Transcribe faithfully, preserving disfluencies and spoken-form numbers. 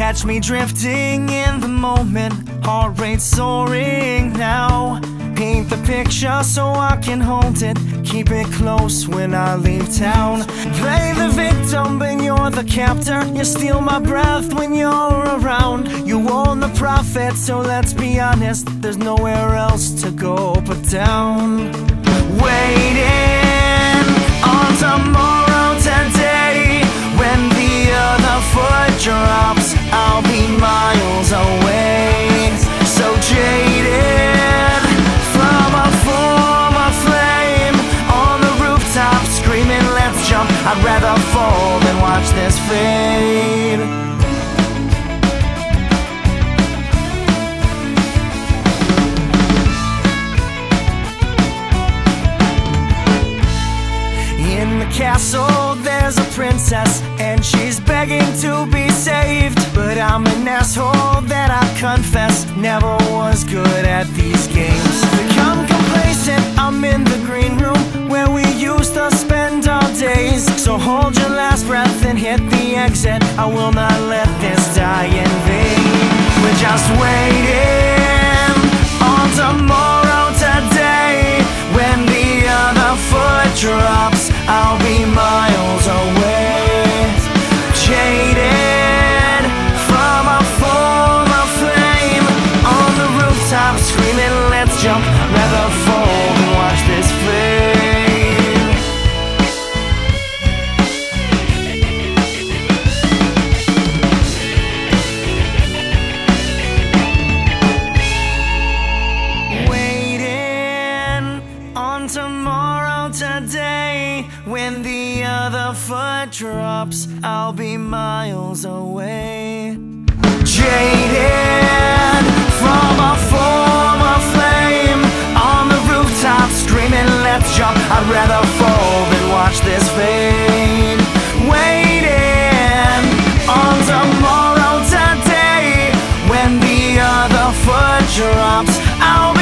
Catch me drifting in the moment, heart rate soaring now. Paint the picture so I can hold it, keep it close when I leave town. Play the victim but you're the captor, you steal my breath when you're around. You own the profit, so let's be honest, there's nowhere else to go but down. Waiting on tomorrow today, when the other foot drops, I'll be miles away. So jaded from a former flame, on the rooftop screaming let's jump. I'd rather fall than watch this fade. In the castle there's a princess, and she's begging to be saved. But I'm an asshole that I confess, never was good at these games. Become complacent, I'm in the green room where we used to spend our days. So hold your last breath and hit the exit, I will not let this die in vain. We're just waiting on tomorrow today, when the other foot drops, I'll be miles away. Jaded from a former flame, on the rooftop screaming let's jump. Rather fall than watch this fade. Waiting on tomorrow today, when the other foot drops, I'll be miles away. Jaded from a former flame, on the rooftop screaming let's jump. I'd rather fall than watch this fade. Waiting on tomorrow today, when the other foot drops, I'll